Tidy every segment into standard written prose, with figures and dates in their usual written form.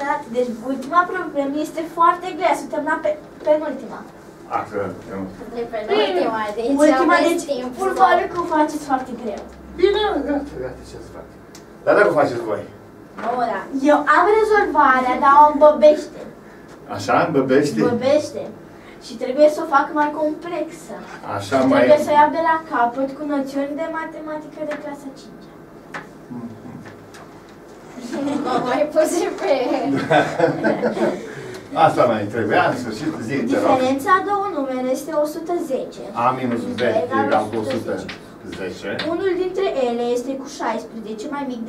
arată. Deci ultima problemă este foarte grea. Suntem la penultima. Penultima, deci ultima, aveți deci timp. probabil că o faceți foarte greu. Bine, gata, ce să fac. Dar dacă o faceți voi? Ora. Eu am rezolvarea, dar o îmbăbește. Așa, îmbăbește? Îmbăbește. Și trebuie să o fac mai complexă. Așa și mai... trebuie să o iau de la capăt cu noțiuni de matematică de clasa 5. Nu mai pus și pe... Asta mai trebuia, în sfârșit, zi. Diferența a două numere este 110. A minus B egal cu 110. Unul dintre ele este cu 16 mai mic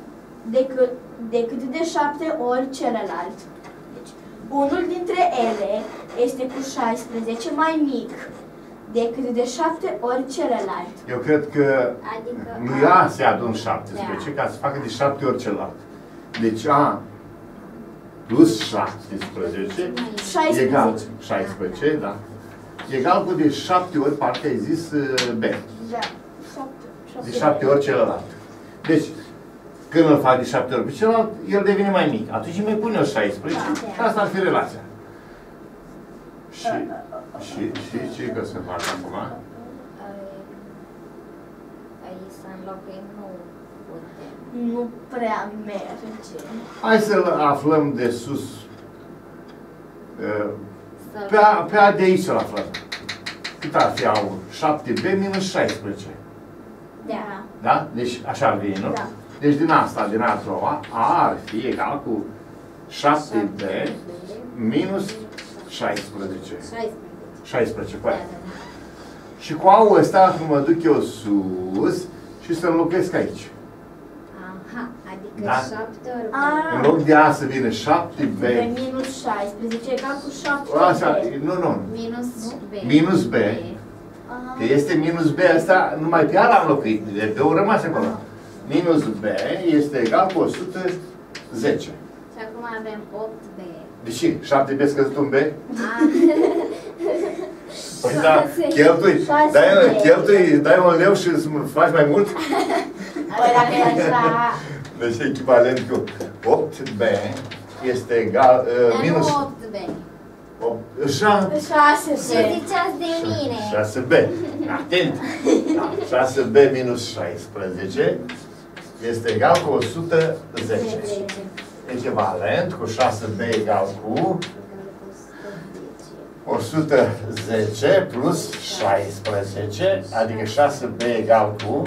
decât de 7 ori celălalt. Deci, unul dintre ele este cu 16 mai mic decât de 7 ori celălalt. Eu cred că Adică nu ea se adun 17, ca să facă de 7 ori celălalt. Deci A plus 17 egal 16, da. Egal cu de 7 ori, parcă ai zis B. Da. De 7 ori celălalt. Deci, când îl fac de 7 ori pe celălalt, el devine mai mic. Atunci îi mai pun eu 16 și asta ar fi relația. Și ce că să fac acum? Aici să înlocuim, nu putem. Nu prea merge. Hai să-l aflăm de sus. Pe A de aici să-l aflăm. Cât ar fi A1? 7B minus 16. Da. Da? Deci așa ar veni, nu? Da. Deci din asta, din a doua, A ar fi egal cu 7B minus 16. 16, cu aia. Și cu A-ul ăsta mă duc eu sus și să înlocuiesc aici. Aha, adică Da? 7 ori B. În loc de A să vină 7B. De minus 16 egal cu 7. Așa, nu. Minus B. Minus B. Că este minus B ăsta, numai pe A l-am înlocuit. De B-ul rămas acolo. Minus B este egal cu 110. Și acum avem 8B. De ce? 7B scăzut un B? Păi Șase. da, cheltui. Dai un leu și îți faci mai mult? Păi dacă e așa... Deci echivalent cu 8B este egal... minus... Nu 8B. 6. Ce ziceați de mine? 6B. Atent! Da, 6B minus 16 este egal cu 110. Echivalent cu 6B egal cu 110 plus 16, adică 6B egal cu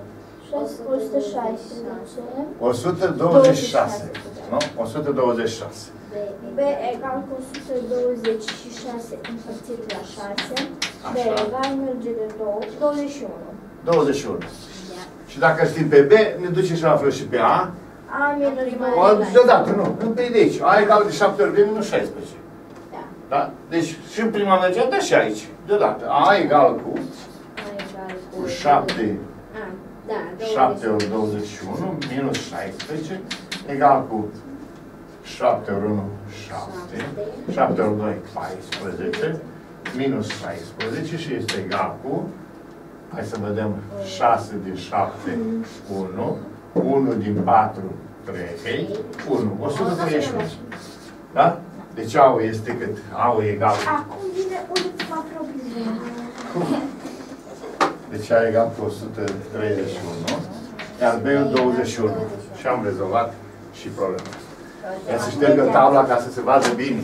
126. Nu? 126. B egal cu 126 împărțit la 6. B egal merge de 21. 21. Și dacă știm pe B, ne duce și la fel și pe A. A minus Deodată, nu. Pe de aici. A egal de 7 ori B minus 16. Da? Deci și în prima mergea, dar și aici. Deodată. A egal cu 7. 7 ori 21 minus 16 egal cu 7 ori 1, 7. 7 ori 2, 14. Minus 16 și este egal cu, hai să vedem, 6 din 7, 1. 1 din 4, 3. 1. 131. Da? Deci A-ul este cât? A-ul e egal. Acum vine ultima problemă. Deci A egal cu 131. Iar B-ul 21. Și am rezolvat și problema. Ia să ștergă tabla ca să se vadă bine.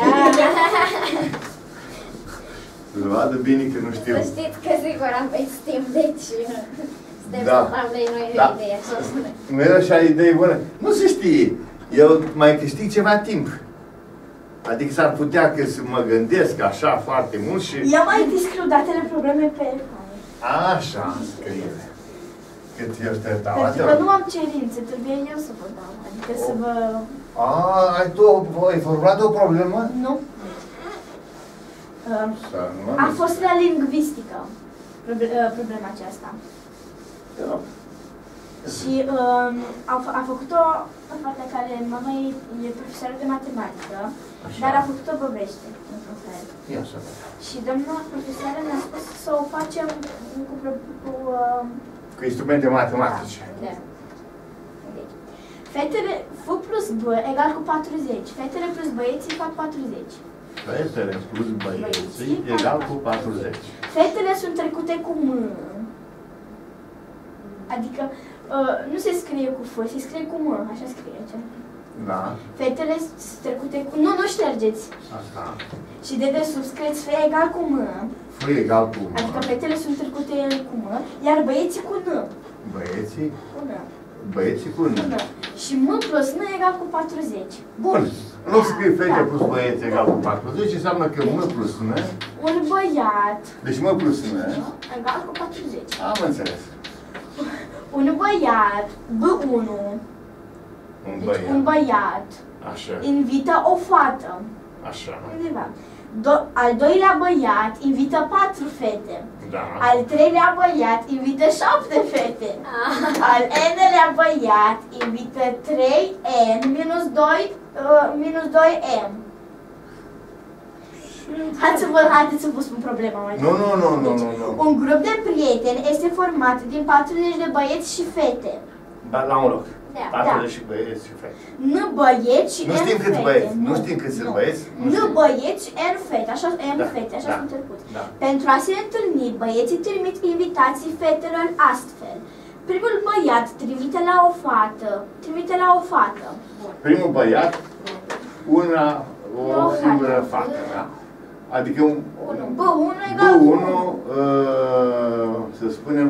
Să se vadă bine că nu știu. Să știți că sigur aveți timp, deci... Da. Nu era așa idee bună. Nu se știe. Eu mai câștig ceva timp. Adică s-ar putea că să mă gândesc așa foarte mult și... Eu mai scriu datele probleme pe... Așa scrie. Cât eu ștertau. Pentru că nu am cerințe, trebuie eu să vă dau. Adică să vă... Ai formulat o problemă? Nu. A fost la lingvistică problema aceasta. Și a făcut-o fata care mama e profesoară de matematică, dar a făcut-o Băbește, într-un fel. Și doamna profesoară ne-a spus să o facem cu instrumente matematice. Da. Fetele, F plus B egal cu 40. Fetele plus băieții fac 40. Fetele plus băieții egal cu 40. Fetele sunt trecute cu M. Adică nu se scrie cu F, se scrie cu M, așa scrie aici. Da. Fetele sunt trecute cu... Nu ștergeți. Asta. Și de desubt scrieți F egal cu M. F egal cu M. Adică fetele sunt trecute cu M, iar băieții cu N. Băieții? Cu N. Băieții cu N. Și M plus N egal cu 40. Bun. Nu scrie fete plus băieți egal cu 40, înseamnă că M plus N. Un băiat. Deci M plus N. Egal cu 40. Am înțeles. Un băiat, B1. Un băiat. Așa. Invită o fată. Așa. Undeva. Al doilea băiat invită 4 fete. Da. Al treilea băiat invită 7 fete. Al n-lea băiat invită 3n minus 2m. Haideți să vă spun problema mai Nu. Un grup de prieteni este format din 40 de băieți și fete. Dar la un loc. Da. 40 și băieți și fete. N băieți și nu n știm fete. câți băieți. Nu știm câți sunt băieți. N băieți și n fete. Așa fete, așa sunt trecuți. Da. Pentru a se întâlni, băieții trimit invitații fetelor astfel. Primul băiat trimite la o fată. Primul băiat, o singură fată, da? Adică B1 egal cu B1, să spunem,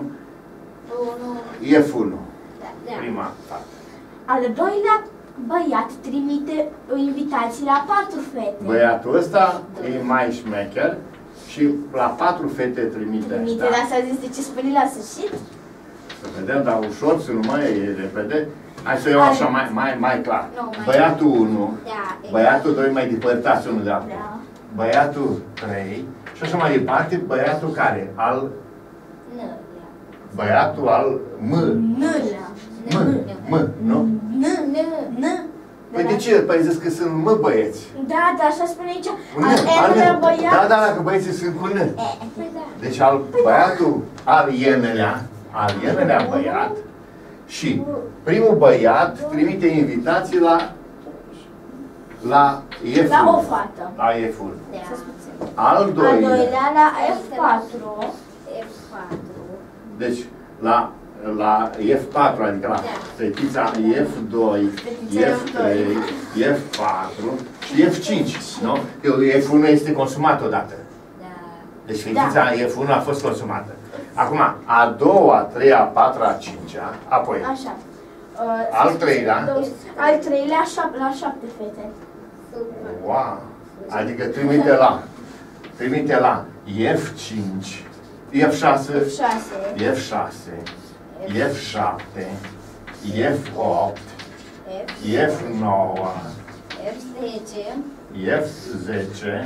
F1. Da. Prima fată. Al doilea băiat trimite invitații la 4 fete. Băiatul ăsta e mai șmecher și la 4 fete trimite ăsta. Dar să zici de ce spune la sfârșit? Să vedem, dar ușor, să nu mai e repede. Hai să iau așa mai clar. Băiatul 1, băiatul 2 mai depărtați unul de altul. Băiatul 3 și așa mai departe, băiatul care? Băiatul al nu? Păi de ce? Păi zis că sunt băieți. Da, dar așa spune aici. Al n-lea băiat. Da, dacă băieții sunt cu N. Deci băiatul al n-lea băiat și primul băiat trimite invitații la F1. La o fată. La F1. Al doilea la F4. Deci la F4, adică la fetița F2, F3, F4 și F5, nu? F1 este consumat odată. Deci fetița F1 a fost consumată. Acum, a doua, a treia, a patra, a cincea, apoi. Așa. Al treilea. Al treilea la 7 fete. Wow! Adică trimite la F5, F6, F6, F7, F8, F9, F10,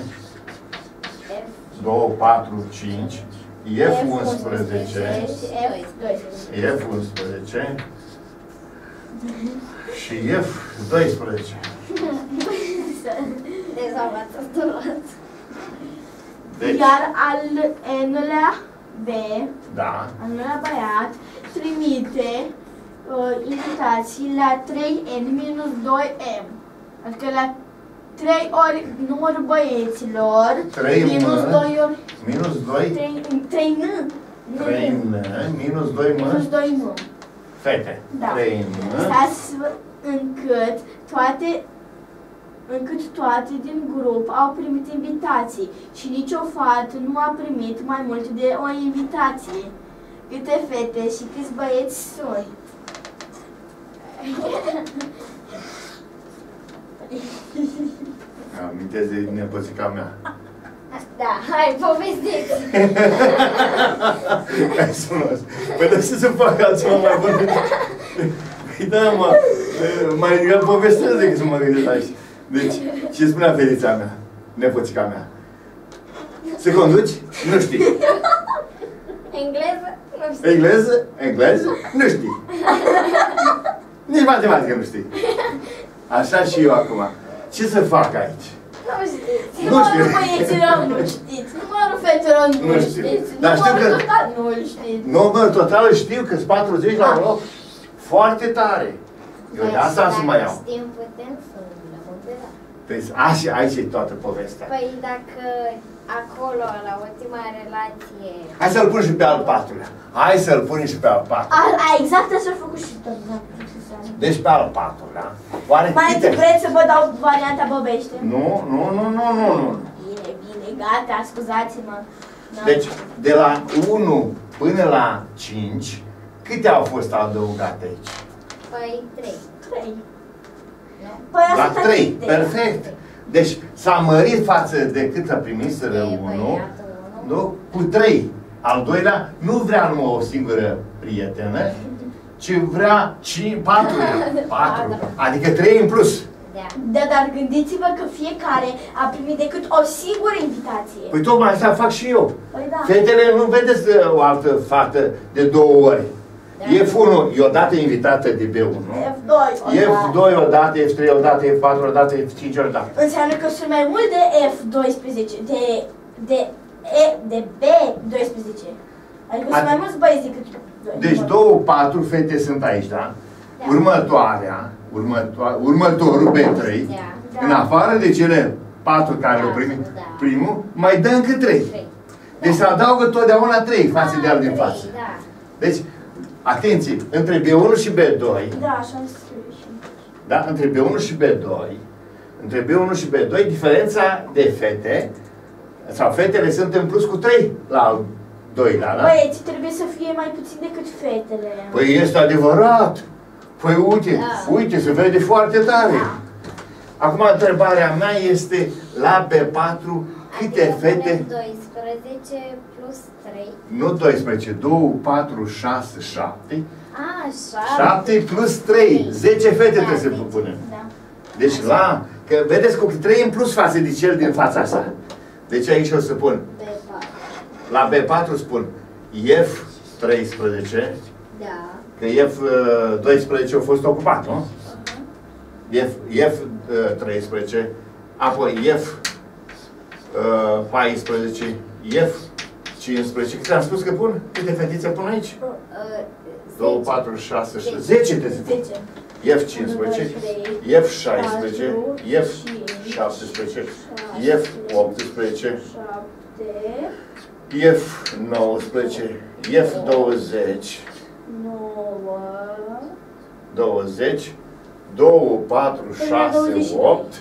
2, 4, 5, F11, F11 și F12. Deci, iar al n-lea B, da. al n-lea băiat, trimite invitații la 3n minus 2m. Adică la 3 ori numărul băieților, 3 minus 2 ori... Minus 2? 3n. 3n, minus 2 mă? Minus 2 m. Fete. Da. 3n. Stați încât toate din grup au primit invitații și nicio fată nu a primit mai mult de o invitație. Câte fete și câți băieți sunt? Amintesc de nepoțica mea. Da, hai, povestiți! Hai să mă... Păi de ce să fac altceva mai bun? Păi da, mai degrabă povestesc decât să mă gândesc aici. Deci, ce spunea fetița mea, nepoțica mea? Să conduci? Nu știi. Engleză? Nu știu. Engleză? Engleză? Nu știi. Nici matematică nu știi. Așa și eu acum. Ce să fac aici? Nu știți. Numărul băieților nu știți. Numărul fetelor nu știți. Dar știu că... total nu știți. Numărul total știu că sunt 40 la loc. Foarte tare. Eu de asta să mai iau. Știm, putem să le modelăm. Păi aici e toată povestea. Păi dacă acolo, la ultima relație... Hai să-l pun și pe al patrulea. Hai să-l punem și pe al patrulea. Exact așa a făcut și tot. Deci pe al patrulea. Oare Mai câte... vreți să vă dau varianta Băbește? Nu. Bine, gata, scuzați-mă. Deci, de la 1 până la 5, câte au fost adăugate aici? Păi 3. 3. Păi la 3, perfect. Deci s-a mărit față de cât a primiseră 1, nu? Cu 3. Al doilea nu vrea numai o singură prietenă, ci vrea 4. Adică 3 în plus. Da, dar gândiți-vă că fiecare a primit decât o singură invitație. Păi tocmai asta fac și eu. Păi da. Fetele nu vedeți o altă fată de 2 ori. F1 e odată invitată de B1. F2 odată, F3 odată, F4 odată, F5 odată. Înseamnă că sunt mai mult de F12, de B12. Adică sunt mai mulți băieți decât 2. Deci 2-4 fete sunt aici, da? Următorul B3, în afară de cele 4 care le-au primit primul, mai dă încă 3. Deci se adaugă totdeauna 3 față de al din față. Deci, atenție, între B1 și B2. Da, așa îmi scrie și. Da, între B1 și B2. Între B1 și B2, diferența de fete, sau fetele sunt în plus cu 3 la al doilea, da? Băieți, trebuie să fie mai puțin decât fetele. Păi este adevărat. Păi uite, se vede foarte tare. Acum întrebarea mea este, la B4, câte fete? 12 plus 3. Nu 12, 2, 4, 6, 7. 7 plus 3. 10 fete trebuie să punem. Deci că vedeți cu 3 în plus față de cel din fața asta. Deci aici o să pun. La B4 spun F13. Da. Că F12 a fost ocupat, nu? F13, apoi F14, F15. Câte am spus că pun? Câte fetițe pun aici? 2, 4, 6, 7, 10 de zi. F15, F16, F17, F18, F19, F20, 20, 2, 4, 6, 8,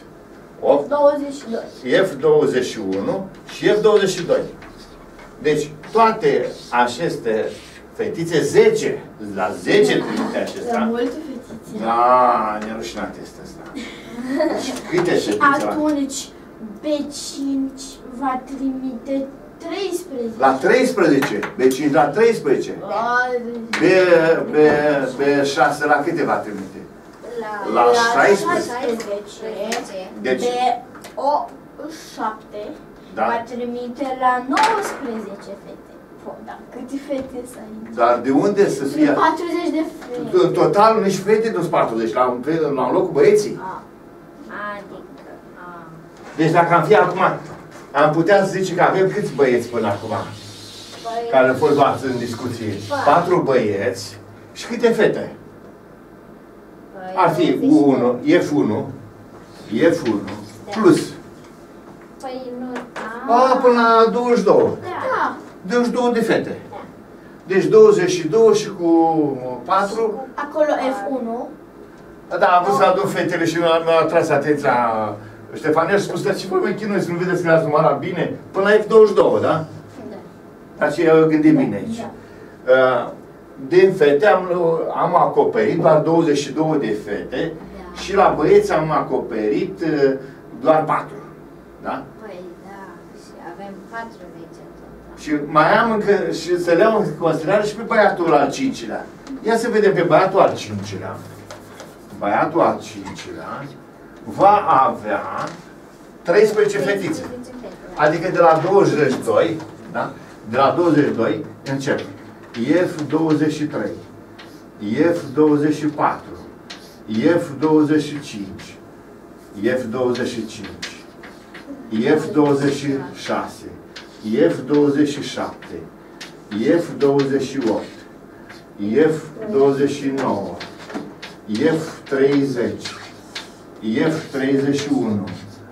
F21 și F22. Deci toate aceste fetițe, 10, la 10 trimite acestea. La multe fetițe. Da, nerușinat este asta. Deci câte fetițe? Atunci B5 va trimite 13. La 13. B5 la 13. B6 la câte va trimite? La 16. Deci B7 va trimite la 19 fete. Da, câte fete să ai? Dar de unde să fie? 40 de fete. În total nici fete nu sunt 40, la un loc cu băieții. Adică... Deci dacă am fi acum, am putea să zice că avem câți băieți până acum? Care au fost luați în discuție? 4 băieți și câte fete? Ar fi F1 plus. Păi nu... Până la 22. Da. 22 de fete. Deci 22 și cu 4. Acolo F1. Da, am vrut să adun fetele și mi-a atras atenția Ștefania și a spus, dar ce voi mai chinui să nu vedeți că le-ați numărat bine? Până la F22, da? Da. Aceea eu gândit bine aici. Din fete am acoperit doar 22 de fete și la băieți am acoperit doar 4. Da? Păi da, și avem 40 tot. Și mai am încă, și să le iau în considerare și pe băiatul al 5-lea. Ia să vedem pe băiatul al 5-lea. Băiatul al 5-lea va avea 13 fetițe. Adică de la 22, da? De la 22 încep. F23, F24, F25, F25, F26, F27, F28, F29, F30, F30, F31,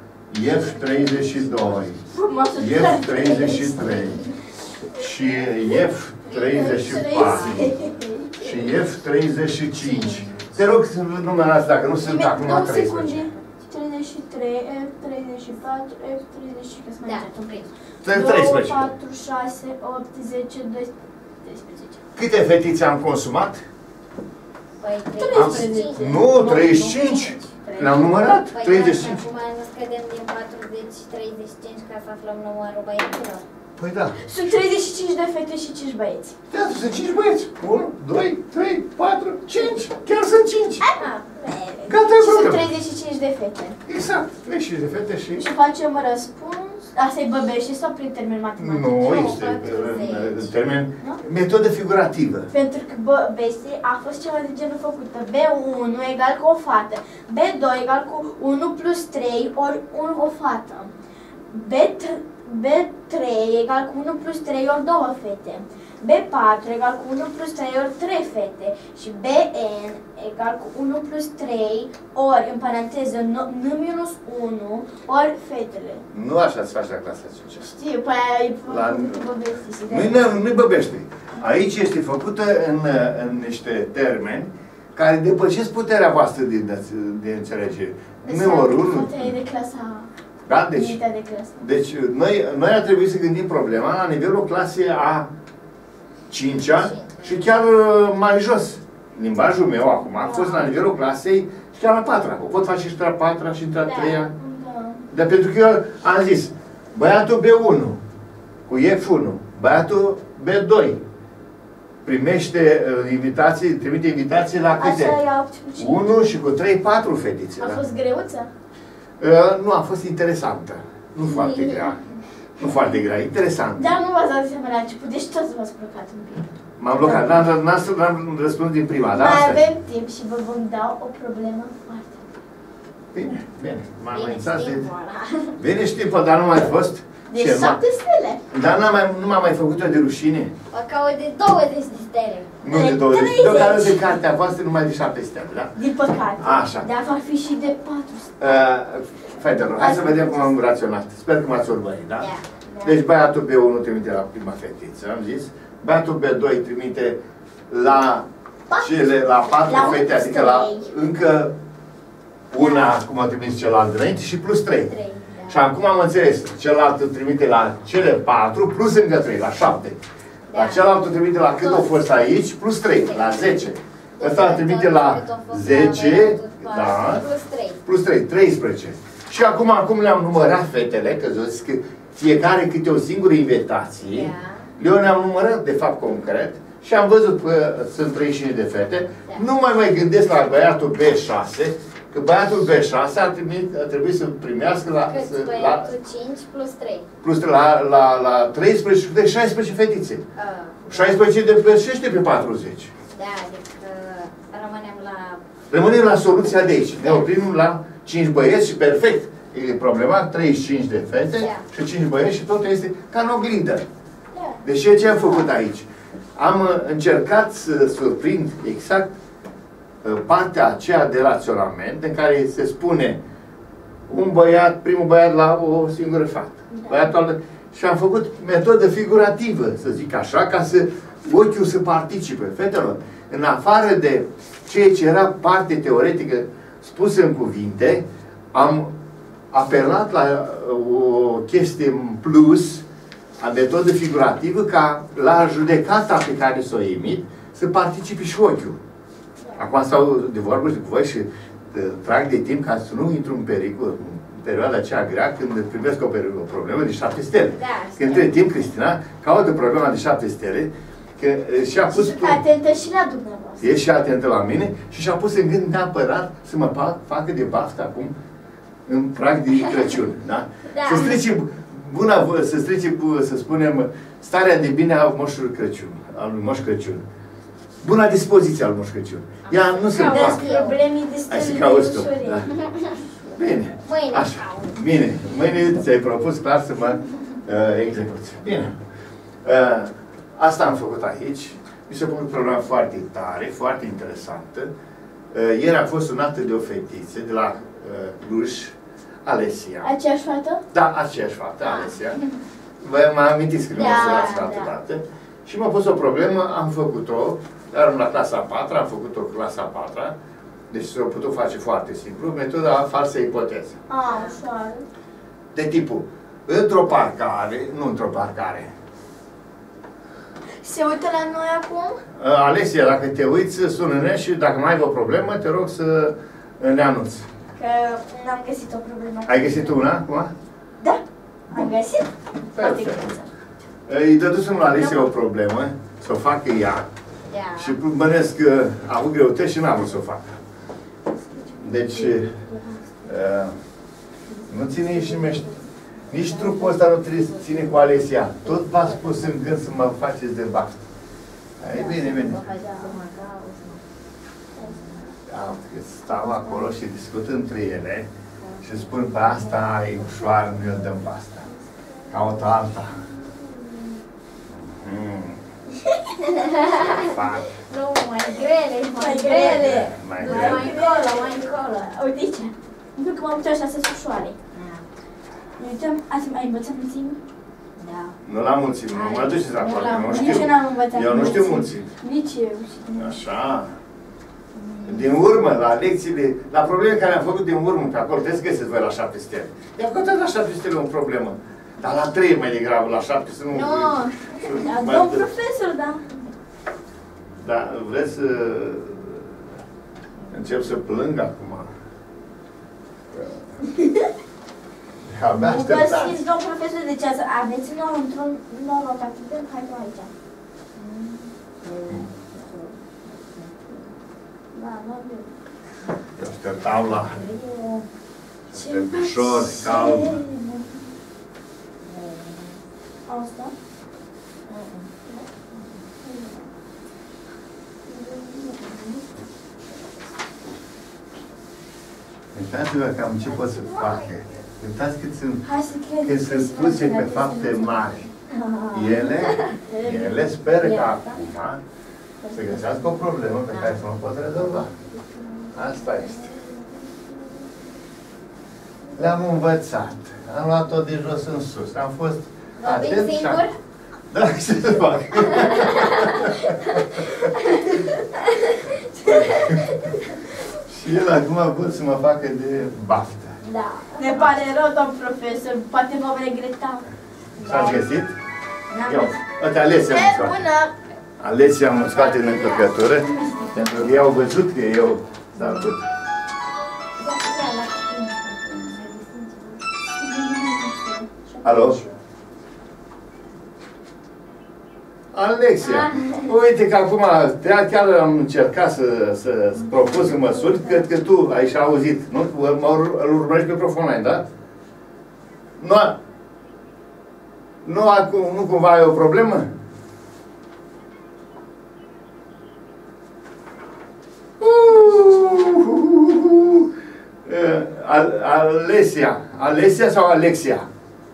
F32, F33 și F34 și F35. Te rog să numerați dacă nu sunt acum 13. 33, F34, F35, Da, 2, 13. 4, 6, 8, 10, 12, 13. Câte fetițe am consumat? Păi 13. Nu, 35. Le-am numărat, Păi 35. acum nu scădem din 40, 35 ca să aflăm numărul băieților. Păi da. Sunt 35 de fete și 5 băieți. Da, sunt 5 băieți. 1, 2, 3, 4, 5. Chiar sunt 5. Gata, e Și sunt problema. 35 de fete. Exact. 35 de fete și... Și facem răspuns. Asta e băbește sau prin termen matematic? Nu, este în termen... Metodă figurativă. Pentru că băbește a fost ceva de genul făcută. B1 egal cu o fată. B2 egal cu 1 plus 3 ori o fată. B3 egal cu 1 plus 3 ori 2 fete. B4 egal cu 1 plus 3 ori 3 fete. Și Bn egal cu 1 plus 3 ori, în paranteză, n-1 ori fetele. Nu așa se face la clasa 5. Știu, pe aia e băbește. Nu-i băbește. Aici este făcută în niște termeni care depășesc puterea voastră de înțelegere. Nu ori unul. De clasa... Da? Deci noi ar trebui să gândim problema la nivelul clasei a 5-a și chiar mai jos. Limbajul meu acum a fost la nivelul clasei și chiar la 4-a. O pot face și între a 4-a și între a 3-a. Dar pentru că eu am zis, băiatul B1 cu F1, băiatul B2 primește invitații, trimite invitații la câte? 1 și cu 3, 4 fetițe. A fost greuță? Nu, a fost interesantă. Nu foarte grea. Nu foarte grea, interesant. Dar nu v-ați dat seama la început, deci toți v-ați blocat un pic. M-am blocat, n-am răspuns din prima, da? Mai avem timp și vă vom da o problemă foarte bine. Bine, m-am înțeles. Bine și timpul, dar nu mai fost. Deci 7 stele. Dar nu m-am mai făcut-o de rușine. O caut de 20 de stele. Nu de 20. Deocamdată de cartea voastră numai de 7 stele, da? Din păcate. Așa. Dar va fi și de 4 stele. Fetelor, hai să vedem cum am raționat. Sper că m-ați urmărit, da? Deci băiatul B1 trimite la prima fetiță, am zis. Băiatul B2 trimite la la 4 fete, adică la încă una, cum a trimis celălalt înainte, și plus 3. Și acum am înțeles, celălalt trimite la cele 4 plus încă 3, la 7. La celălalt trimite la cât a fost aici, plus 3, la 10. Ăsta trimite la 10, da, plus 3, 13. Și acum le-am numărat fetele, că zis că fiecare câte o singură invitație, le-am numărat de fapt concret și am văzut că sunt 35 de fete. Nu mai gândesc la băiatul B6, că băiatul B6 ar trebui să primească la 5 plus 3. Plus 3, la 13 de 16 fetițe. 16 depășește pe 40. Da, adică rămânem la soluția de aici. Ne oprim la 5 băieți și perfect. E problema, 35 de fete și 5 băieți și totul este ca în oglindă. Deci ce am făcut aici? Am încercat să surprind exact partea aceea de raționament în care se spune primul băiat la o singură fată. Și am făcut metodă figurativă, să zic așa, ca să ochiul să participe. Fetelor, în afară de ceea ce era parte teoretică spusă în cuvinte, am apelat la o chestie în plus, a metodă figurativă, ca la judecata pe care s-o emit să participe și ochiul. Acum stau de vorbă cu voi și trag de timp ca să nu intru în pericol în perioada aceea grea când primesc o problemă de 7 stele. Că între timp Cristina caută problema de 7 stele și-a pus... Și atentă și la dumneavoastră. E și atentă la mine și și-a pus în gând neapărat să mă facă de baftă acum în prag de Crăciun. Da? Să strice, să spunem, starea de bine a Moșului Crăciun, al lui Moș Crăciun. Buna dispoziție al Moș Crăciun. Ea nu se facă. Hai să cauți tu. Da. Bine. Așa. Bine. Mâine ți-ai propus clar să mă execuți. Bine. Asta am făcut aici. Mi s-a părut problema foarte tare, foarte interesantă. Ieri a fost sunată de o fetiță de la Cluj, Alesia. Aceeași fată? Da, aceeași fată, Alesia. Vă mă amintiți că mi-a sunat altă dată. Și m-a pus o problemă, am făcut-o, eram la clasa a 4, am făcut-o clasa a 4, deci s-a putut face foarte simplu, metoda falsă ipoteză. Ușoară. De tipul, într-o parcare, nu într-o parcare. Se uită la noi acum? Alesia, dacă te uiți, sună-ne și dacă mai ai o problemă, te rog să ne anunți. Că n-am găsit o problemă. Ai găsit una acum? Da, am găsit. Perfect. Îi dădusem la Alesia o problemă, să o facă ea. Și bănesc că a avut greutăți și n-a vrut să o facă. Deci, nu ține nici trucul ăsta nu trebuie să ține cu Alesia. Tot v-a spus în gând să mă faceți de baftă. E bine, bine. Da, stau acolo și discut între ele și spun pe asta e ușoară, nu eu dăm pe asta. Caut alta. Nu, mai grele, mai grele. Mai încolo. Uite ce. Nu că m-am uitat așa să-s ușoare. Ne uităm, azi mai învățăm mulțimi? Da. Nu la mulțimi, nu mă duceți acolo, nu știu. Nici eu n-am învățat. Eu nu știu mulțimi. Nici eu. Așa. Din urmă, la lecțiile, la probleme care am făcut din urmă, pe acolo trebuie să găsiți voi la 7 stele. I-am căutat la 7 stele o problemă. Dar la 3 mai degrabă, la 7 să nu... Da, domn profesor, da. Da, vreți să încep să plâng acum? Abia așteptați. Vă știți, domn profesor, de ce aveți într-un noroc atât de... Hai tu aici. Da, nu avem. Eu așteptam la... Este ușor, calm. Asta? Uitați-vă cam ce pot să facă. Uitați cât sunt puse pe fapte mari. Ele speră că acum să găsească o problemă pe care să o pot rezolva. Asta este. Le-am învățat. Am luat-o de jos în sus. Am fost atent și... Da, ce să fac? Și el acum pot să mă facă de baftă. Da. Ne pare rău, domn profesor. Poate vom regreta. S-ați găsit? N-am Eu. găsit. Uite, Alesia mă scoate. Bună! Alesia mă scoate în încărcătură, pentru că ei au văzut că eu s-a făcut. Alo? Alexia, uite că acum chiar am încercat să propus în măsuri, cred că tu ai și auzit, nu? Îl urmărești pe Prof Online, da? Nu cumva ai o problemă? Alesia sau Alexia?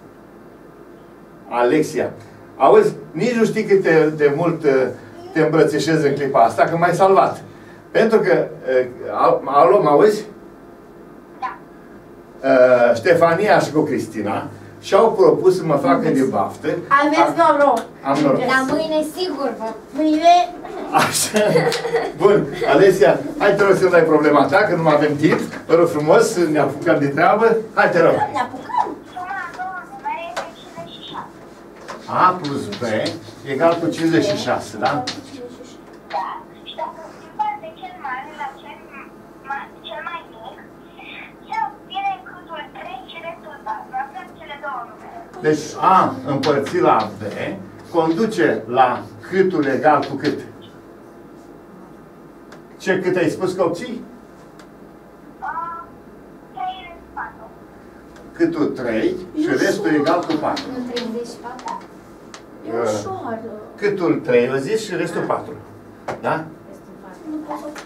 Alexia. Auzi, nici nu știi cât de mult te îmbrățișez în clipa asta, că m-ai salvat. Pentru că, alo, mă auzi? Da. Ștefania și cu Cristina și-au propus să mă facă de baftă. Aveți noroc. Am noroc. La mâine sigur vă. Mâine... Așa. Bun, Alesia, hai te rog să-mi dai problema ta, că nu mai avem timp. Vă rog frumos, ne apucăm de treabă. Hai, te rog. Ne apucăm. A plus B egal cu 56, da? Da. Și dacă schimbăm de cel mare la cel mai mic, se obține câtul 3 și restul 4. Avem cele două numere. Deci A împărțit la B conduce la câtul egal cu cât? Ce cât ai spus că obții? 3 restul 4. Câtul 3 și restul egal cu 4. Nu 34. E ușor. Câtul 3, eu zis, și restul 4. Da? Nu pot să...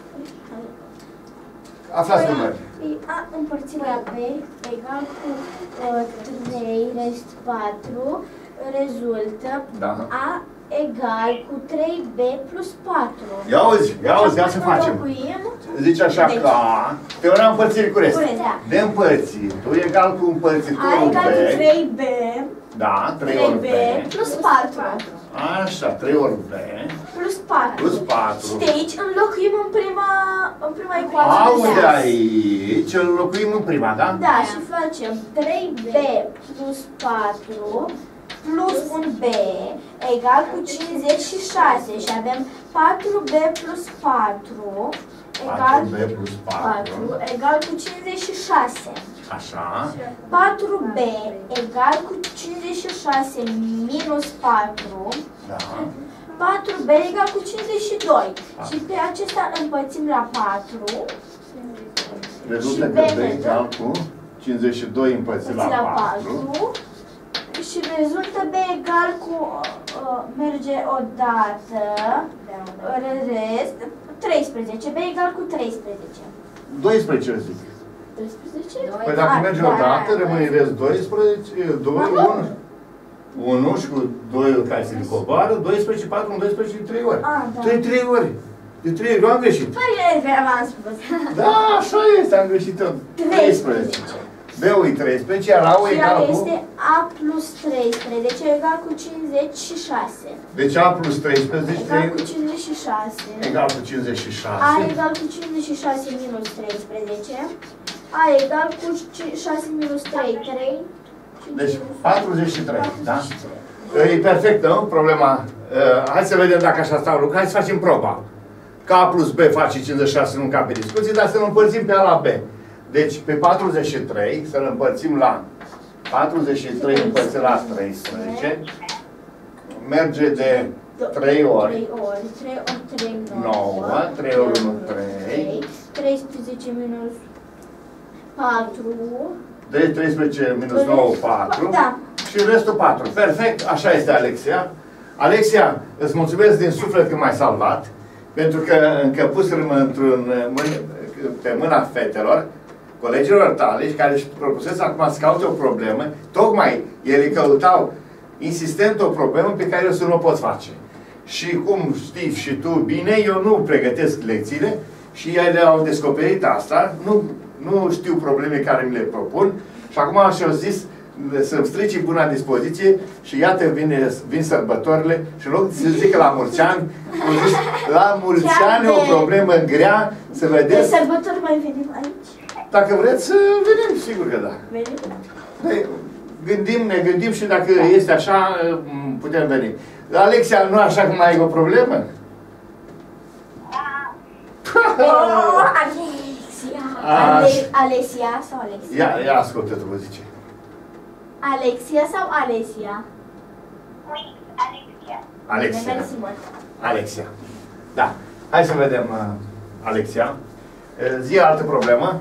Aflați numărul. A împărțit la B egal cu 3 rest 4 rezultă Da. A egal cu 3b plus 4. Ia să facem. Zici așa că A, teoria împărțirii cu rest. De împărțitul egal cu împărțitorul B. A egal cu 3b. Da, 3 ori B. Plus 4. Așa, 3 ori B. Plus 4. Plus 4. Și de aici înlocuim în prima ecuație. Aude aici, îl înlocuim în prima, da? Da, și facem 3b plus 4 plus un b egal cu 56 și avem 4b plus 4 egal, 4b plus 4 egal cu 56. Așa. 4b egal cu 56 minus 4. Da. 4b egal cu 52. Și pe acesta împărțim la 4. Rezultă că b egal cu 52 împărțit la 4. Și rezultă b egal cu, merge odată, rest, 13. B egal cu 13. 12 zic. 13? Păi dacă merge odată, rămâne rest 12, 2, 1. 1 și cu 2 care se coboară, 12, 4, 12, 3 ori. 3 ori. De 3 ori, eu am greșit. Păi, v-am spus. Da, așa este, am greșit tot. 13. B-ul e 13, iar A-ul e egal cu? este A plus 13, egal cu 56. Deci A plus 13 egal cu 56. Egal cu 56. A egal cu 56 minus 13. A egal cu 6 minus 3, 3. Deci 43, da? E perfect, nu? Problema. Hai să vedem dacă așa stau lucrurile. Hai să facem proba. K plus B face 56, nu ca pe discuții, dar să ne împărțim pe A la B. Deci pe 43 să-l împărțim la 43 împărțit la 13. Merge de 3 ori. 3 ori 3 9. 3 ori 1, 3. 13 minus 4. Deci 13 minus 9, 4. Da. Și restul 4. Perfect, așa este Alexia. Alexia, îți mulțumesc din suflet că m-ai salvat, pentru că încăpusem pe mâna fetelor, colegilor tale, care își propusesc acum să caute o problemă, tocmai ele căutau insistent o problemă pe care eu să nu o pot face. Și cum știi și tu bine, eu nu pregătesc lecțiile și ele au descoperit asta, nu știu probleme care mi le propun și acum și-au zis să-mi strici buna dispoziție și iată vin sărbătorile și în loc să zică la mulți ani, la mulți ani o problemă grea, să vedeți. De sărbători mai venim aici? Dacă vreți să venim, sigur că da. Venim? Ne gândim și dacă este așa, putem veni. Alexia, nu așa cum ai o problemă? Alexia! Alexia sau Alexia? Ia ascultă, tu vă zice. Alexia sau Alexia? Alexia. Alexia. Da. Hai să vedem, Alexia. Zi altă problemă.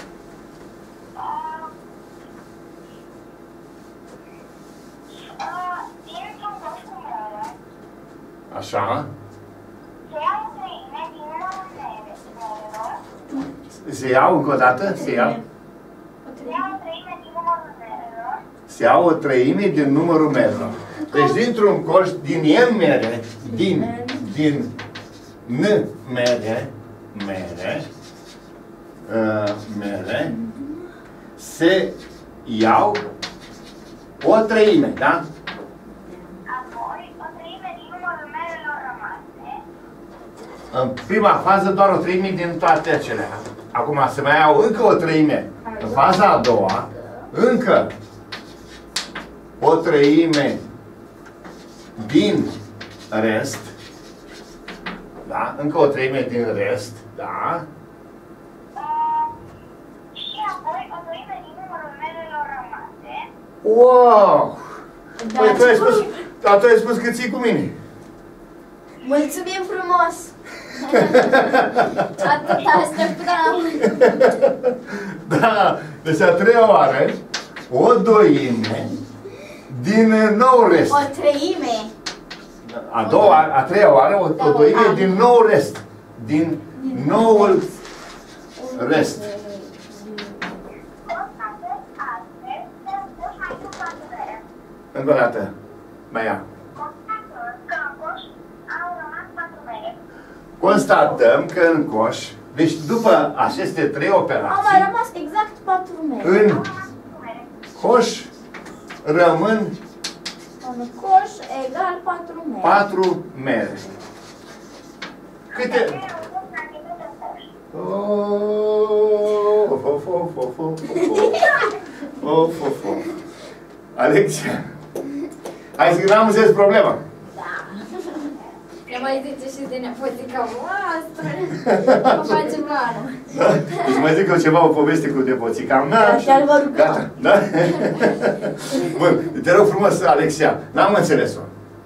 Așa. Se iau încă o dată? Se iau? Se iau o treime din numărul merelor. Deci dintr-un coș, din N mere, din N mere, se iau o treime, da? Apoi, o treime din numărul merelor rămase. În prima fază doar o treime din toate acelea. Acum se mai iau încă o treime. În faza a doua, încă o treime din rest. Da? Încă o treime din rest. Da? Și apoi o treime din numărul merelor rămase. Wow! Păi tu ai spus că ții cu mine. Mulțumim frumos! Atât așteptam. Da, deci a treia oară, o doime din nou rest. O treime. A treia oară, o doime din nou rest. Din noul rest. Încă o dată. Mai ia. constatăm că în coș, deci după aceste 3 operații, Au mai rămas exact 4 mere. în coș rămân În coș egal 4 mere. 4 mere. Câte? Alexia, hai să n-am înțeles problema. Ne mai zice și de nepoțica voastră. O facem la anul. Da? Îți mai zic eu ceva, o poveste cu nepoțica mea. Chiar vă rugăm. Gata, da? Bun, te rog frumos, Alexia, n-am înțeles-o.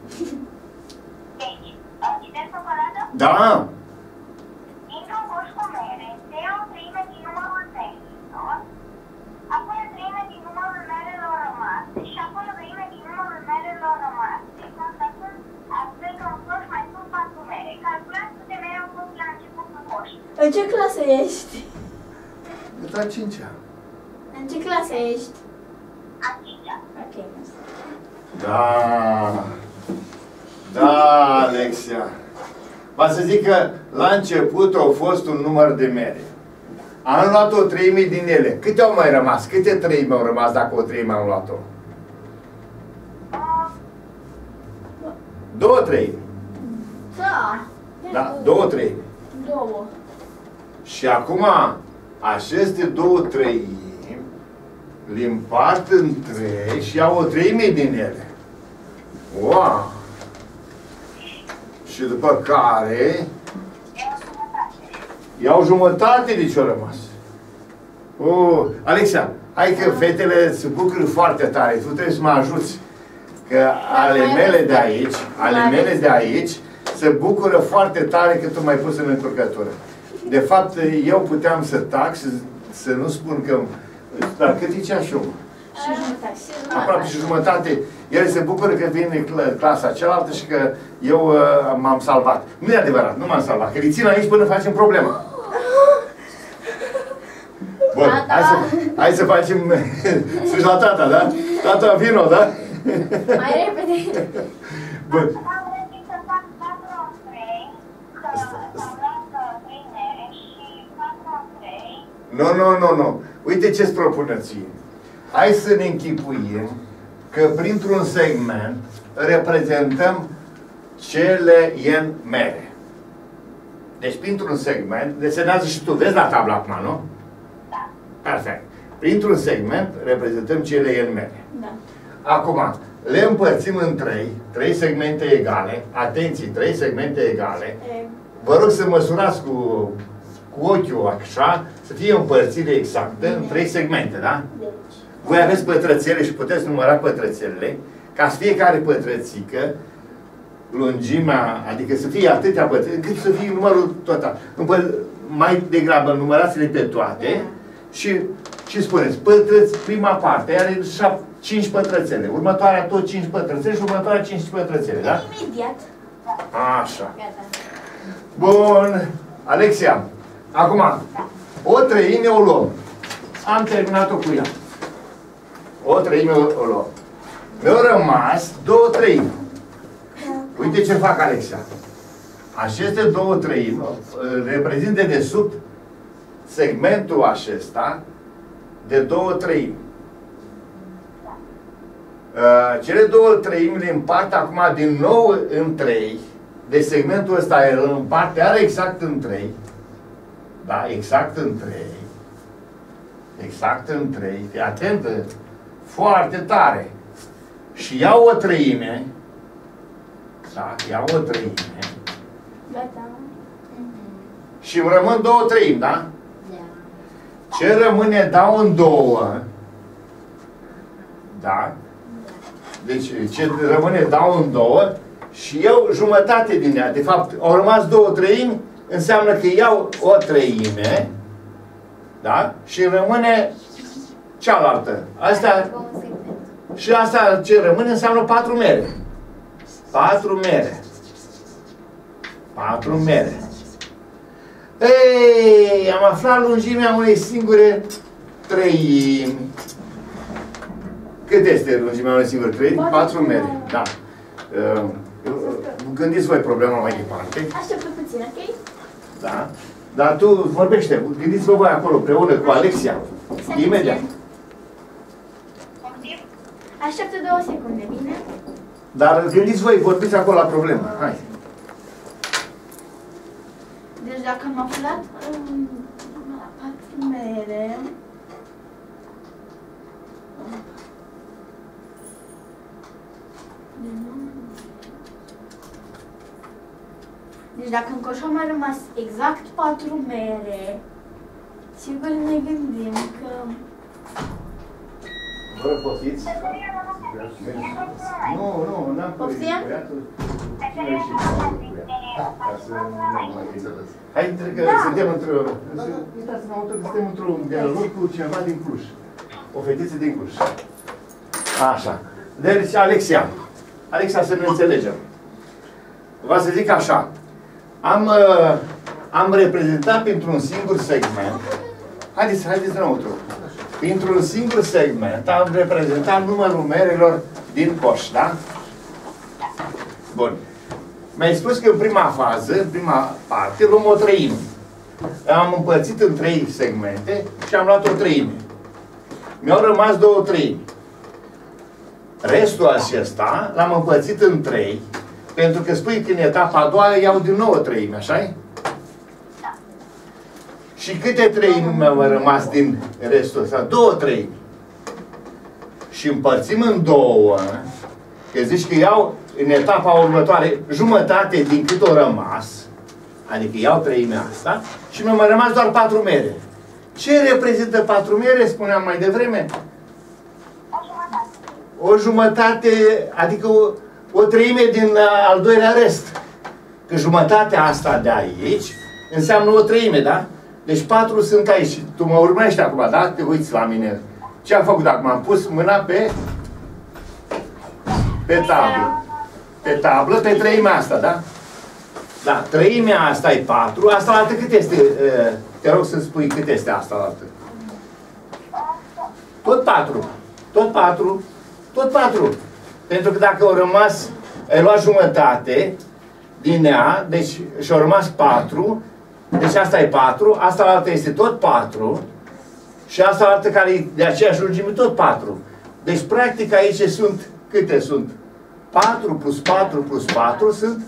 Deci, citesc o colată? Da? Dintr-un coș cu mere, se ia o treime din numărul merilor, apoi o treime din numărul merelor rămase și apoi o treime din numărul merelor rămase, constatând astfel că în coș mai sunt 4 mere. Calculați câte mere au fost la începutul coșului. În ce clasă ești? La 5-a. În ce clasă ești? A 5-a. Ok, asta. Da. Da, Alexia. Va să zic că la început au fost un număr de mere. Am luat o treime din ele. Câte au mai rămas? Câte treime au rămas dacă o treime am luat-o? 2 treimi. Da. Da, 2 treimi. 2. Și acum, aceste 2 treimi le împart în 3 și iau o treime din ele. Wow! Și după care iau jumătate de ce-a rămas. Alexia, hai că fetele se bucură foarte tare. Tu trebuie să mă ajuți. Că ale mele de aici se bucură foarte tare că tu m-ai pus în încurcătură. De fapt, eu puteam să tac, să nu spun că... Dar cât e ceasul? Și jumătate. Aproape și jumătate. El se bucură că vine clasa cealaltă și că eu m-am salvat. Nu e adevărat, nu m-am salvat. Că îi țin aici până facem problema. Bun, hai să facem... Sunt la tata, da? Tata, vino, da? Mai repede. Bun. Am reușit să fac 4 în 3, că am luat 3 mere și 4 în 3. Nu. Uite ce-ți propune ție. Hai să ne închipuim că printr-un segment reprezentăm cele n mere. Deci printr-un segment, desenează și tu, vezi la tabla acum, nu? Da. Perfect. Printr-un segment reprezentăm cele n mere. Da. Acum, le împărțim în 3 segmente egale. Atenție, 3 segmente egale. Vă rog să măsurați cu ochiul așa, să fie o împărțire exactă în 3 segmente, da? Deci. Voi aveți pătrățele și puteți număra pătrățelele, ca să fiecare pătrățică, lungimea, adică să fie atâtea pătrățe, cât să fie numărul total. Mai degrabă numărați-le pe toate și ce spuneți? Prima parte are 5 pătrățele, următoarea tot 5 pătrățele și următoarea 5 pătrățele, da? Imediat. Așa. Bun. Alexia, acum, o treime o luăm. Am terminat-o cu ea. O treime o luăm. Mi-au rămas 2 treimi. Uite ce fac, Alexia. Aceste 2 treimi reprezintă de sub segmentul acesta de 2 treimi. Cele 2 treimi le împart acum din nou în 3. Deci segmentul ăsta îl împarte, are exact în 3. Da? Exact în 3. Exact în 3. Fii atentă. Foarte tare. Și iau o treime. Da? Iau o treime. Gata. Și îmi rămân 2 treimi, da? Da. Ce rămâne dau în 2. Da? Deci ce rămâne dau în 2 și iau jumătate din ea. De fapt, au rămas 2 treimi, înseamnă că iau o treime, da? Și rămâne cealaltă. Asta, și asta ce rămâne înseamnă 4 mere. 4 mere. 4 mere. Ei, am aflat lungimea unei singure treimi. Cât este lungimea unei singure treimi? 4 mere. Da. Gândiți voi problema mai departe. Așteptă puțin, ok? Da? Dar tu vorbește, gândiți-vă voi acolo, împreună cu Alexia. Imediat. Așteaptă 2 secunde, bine? Dar gândiți voi, vorbiți acolo la problemă. Hai. Deci dacă am aflat la 4 mere... Deci dacă în coș au mai rămas exact 4 mere, sigur ne gândim că... Vă poftiți? Nu, n-am Poftim? Hai, că suntem într-o... Uitați-mă, suntem într-un dialog cu cineva din Cluj. O fetiță din Cluj. Așa. Deci, Alexia. Alexia, să ne înțelegem. Vă să zic așa. Am reprezentat printr-un singur segment. Haideți înăuntru. Printr-un singur segment am reprezentat numărul merelor din coș, da? Bun. Mi-ai spus că în prima fază, în prima parte, luăm o treime. Am împărțit în 3 segmente și am luat o treime. Mi-au rămas 2 treimi. Restul acesta l-am împărțit în 3, pentru că spui că în etapa a doua iau din nou o treime, așa-i? Și câte treimi mi-au rămas din restul ăsta? 2 treimi. Și împărțim în 2, că zici că iau în etapa următoare jumătate din cât o rămas, adică iau treimea asta, și mi-au mai rămas doar 4 mere. Ce reprezintă 4 mere, spuneam mai devreme? O jumătate, adică o treime din al doilea rest. Că jumătatea asta de aici înseamnă o treime, da? Deci 4 sunt aici. Tu mă urmărești acum, da? Te uiți la mine. Ce am făcut acum? Am pus mâna pe tablă. Pe tablă, pe treimea asta, da? Da, treimea asta e 4. Asta la altă cât este? Te rog să spui cât este asta la altă. Tot 4. Tot 4. Tot 4. Pentru că dacă au rămas, ai luat jumătate din ea, deci și-au rămas 4, deci asta e 4, asta la altă este tot 4, și asta la altă care e de aceeași lungime tot 4. Deci, practic, aici sunt, câte sunt? 4 plus 4 plus 4 sunt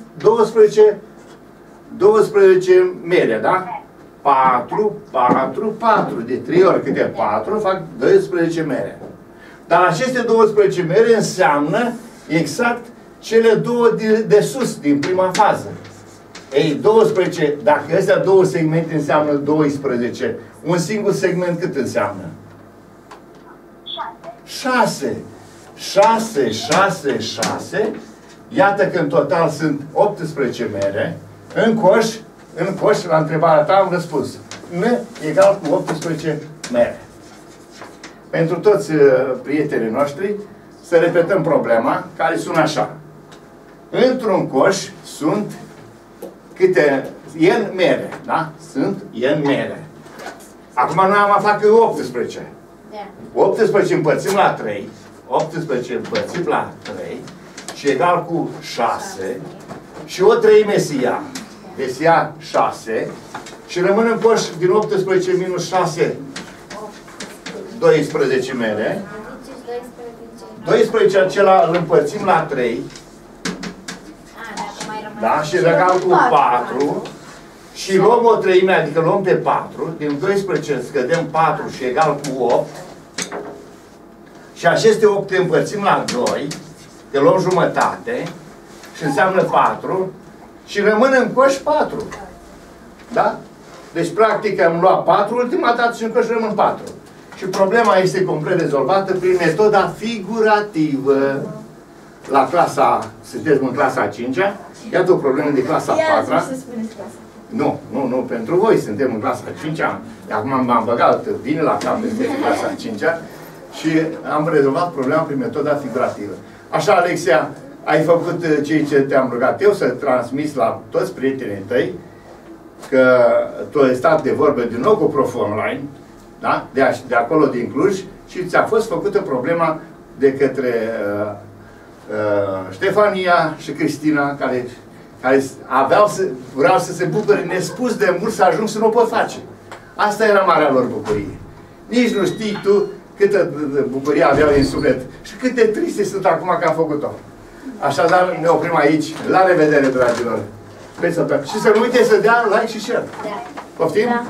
12 mere, da? 4, 4, 4. De 3 ori câte 4 fac 12 mere. Dar aceste 12 mere înseamnă exact cele 2 de sus, din prima fază. Ei, 12, dacă astea 2 segmente înseamnă 12, un singur segment cât înseamnă? 6. 6, 6, 6. Iată că în total sunt 18 mere. În coș, la întrebarea ta am răspuns. N egal cu 18 mere. Pentru toți prietenii noștri, să repetăm problema, care sună așa. Într-un coș sunt câte n mere, da? Sunt n mere. Acum noi am aflat că e 18. 18 împărțim la 3. 18 împărțim la 3 și egal cu 6. Și o treime se ia. Deci se ia 6 și rămân în coș din 18 minus 6 12 mere. 12 acela îl împărțim la 3. Da? Și egal cu 4. Și luăm o treime, adică luăm pe 4. Din 12 scădem 4 și egal cu 8. Și aceste 8 le împărțim la 2. Că luăm jumătate. Și înseamnă 4. Și rămân în coș 4. Da? Deci, practic, am luat 4 ultima dată și în coș rămân 4. Și problema este complet rezolvată prin metoda figurativă. La clasa, sunteți în clasa a 5-a, iată o problemă de clasa a 4-a. Nu, pentru voi suntem în clasa a 5-a. Acum m-am băgat bine la cap în clasa a 5-a și am rezolvat problema prin metoda figurativă. Așa, Alexia, ai făcut ceea ce te-am rugat eu să transmiți la toți prietenii tăi că tu ai stat de vorbă din nou cu Prof Online, da? De acolo din Cluj, și ți-a fost făcută problema de către Ștefania și Cristina, care care vreau să se bucure nespus de mult să ajung să nu o pot face. Asta era marea lor bucurie. Nici nu știi tu câtă bucurie aveau în suflet și cât de triste sunt acum că am făcut-o. Așadar, ne oprim aici. La revedere, dragilor! Și să nu uite să dea like și share. Da. Poftim? Da.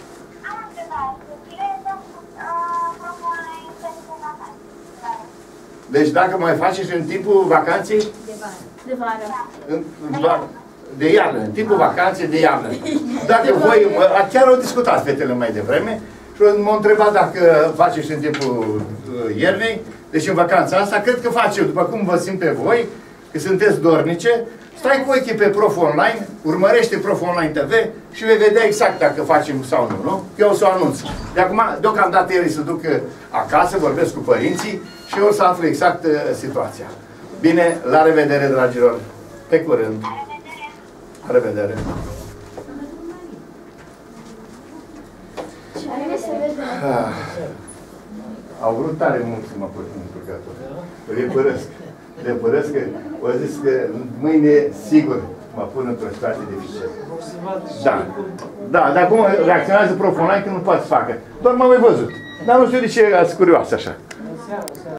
Deci dacă mai faceți în timpul vacanței? De vară. De iarnă, în timpul vacanței de iarnă. Dacă voi, chiar au discutat fetele mai devreme și m-au întrebat dacă faceți în timpul iernii, deci în vacanța asta, cred că facem, după cum vă simt pe voi, că sunteți dornice, stai cu ochii pe Prof Online, urmărește Prof Online TV și vei vedea exact dacă facem sau nu? Eu o să o anunț. De acum, deocamdată el se duc acasă, vorbesc cu părinții și eu o să aflu exact situația. Bine, la revedere, dragilor! Pe curând! La revedere! Au vrut tare mult să mă pun în purgator. Le părăsc că o zis că mâine, sigur, mă pun într-o situație dificilă. Da. Da, dar cum reacționează Prof Online că nu poate să facă? Doar m-am mai văzut. Dar nu știu de ce ați curioasă așa.